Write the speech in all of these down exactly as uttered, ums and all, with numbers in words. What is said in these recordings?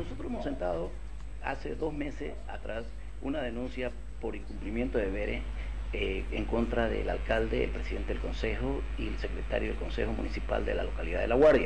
nosotros hemos sentado hace dos meses atrás una denuncia por incumplimiento de deberes eh, en contra del alcalde, el presidente del consejo y el secretario del consejo municipal de la localidad de La Guardia.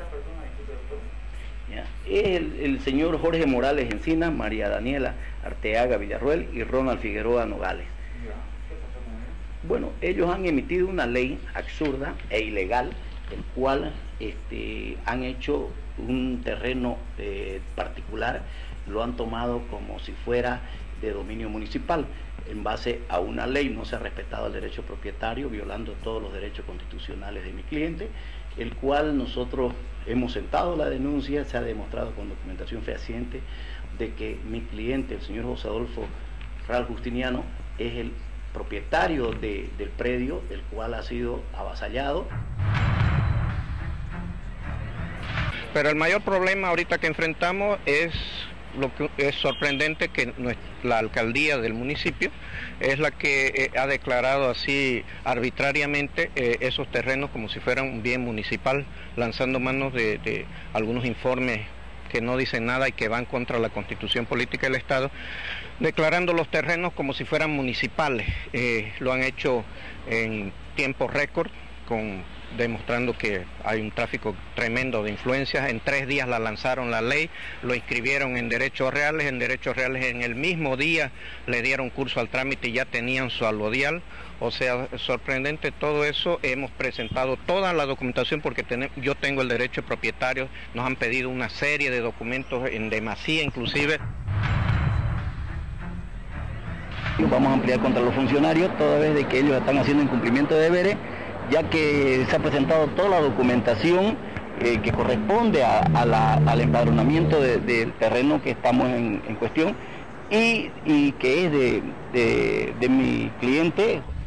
¿Ya? El, el señor Jorge Morales Encina, María Daniela Arteaga Villarruel y Ronald Figueroa Nogales. Bueno, ellos han emitido una ley absurda e ilegal, el cual este, han hecho un terreno eh, particular, lo han tomado como si fuera de dominio municipal, en base a una ley. No se ha respetado el derecho propietario, violando todos los derechos constitucionales de mi cliente, el cual nosotros hemos sentado la denuncia. Se ha demostrado con documentación fehaciente de que mi cliente, el señor José Adolfo Real Justiniano, es el propietario de, del predio, el cual ha sido avasallado. Pero el mayor problema ahorita que enfrentamos es lo que es sorprendente, que la alcaldía del municipio es la que eh, ha declarado así arbitrariamente eh, esos terrenos como si fueran un bien municipal, lanzando manos de, de algunos informes que no dicen nada y que van contra la Constitución Política del Estado, declarando los terrenos como si fueran municipales. Eh, lo han hecho en tiempo récord, con demostrando que hay un tráfico tremendo de influencias. En tres días la lanzaron la ley, lo inscribieron en derechos reales, en derechos reales en el mismo día le dieron curso al trámite y ya tenían su alodial. O sea, sorprendente todo eso. Hemos presentado toda la documentación porque tenemos, yo tengo el derecho propietario, nos han pedido una serie de documentos en demasía inclusive. Vamos a ampliar contra los funcionarios toda vez de que ellos están haciendo incumplimiento de deberes, ya que se ha presentado toda la documentación eh, que corresponde a, a la, al empadronamiento del de, de terreno que estamos en, en cuestión y, y que es de, de, de mi cliente.